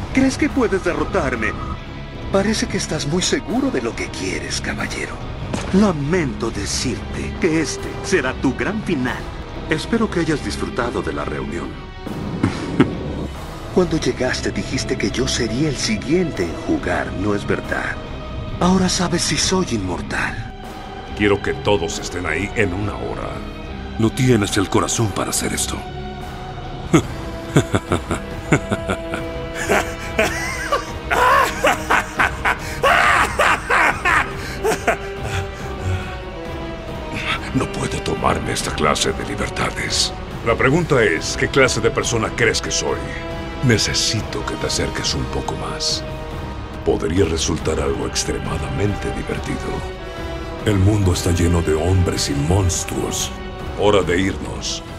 ¿Crees que puedes derrotarme? Parece que estás muy seguro de lo que quieres, caballero. Lamento decirte que este será tu gran final. Espero que hayas disfrutado de la reunión. Cuando llegaste dijiste que yo sería el siguiente en jugar, ¿no es verdad? Ahora sabes si soy inmortal. Quiero que todos estén ahí en una hora. No tienes el corazón para hacer esto. No puedo tomarme esta clase de libertades. La pregunta es, ¿qué clase de persona crees que soy? Necesito que te acerques un poco más. Podría resultar algo extremadamente divertido. El mundo está lleno de hombres y monstruos. Hora de irnos.